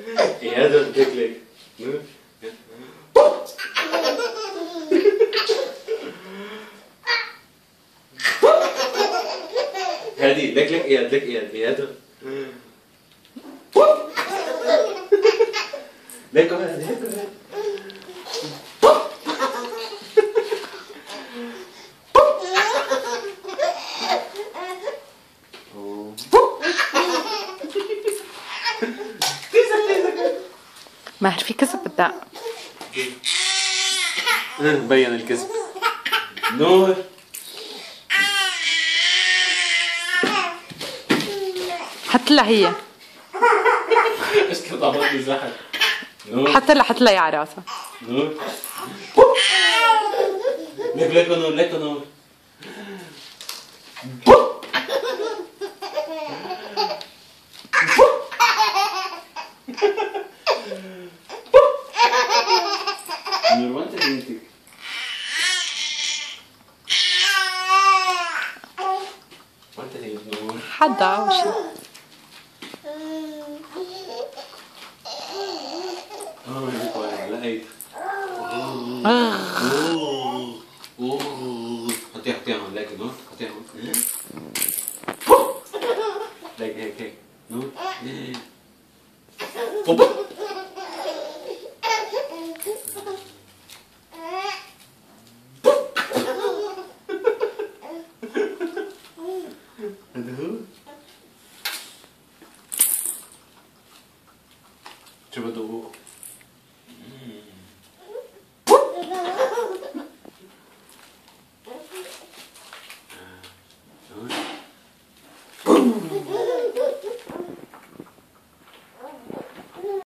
يا هذا لك لك هادي لك لك اياد لك اياد اياد لك هادي لك ماهر في كذب بدأ بين الكذب نور حط لها هي ايش كنت عملت زحل نور حط لها يا عراسة نور لك نور لك نور نور وانت بنتك وانت نور حدا أو شي لقيت حطيها هون لك نور حطيها هون لك هيك نور هذا هو شو بده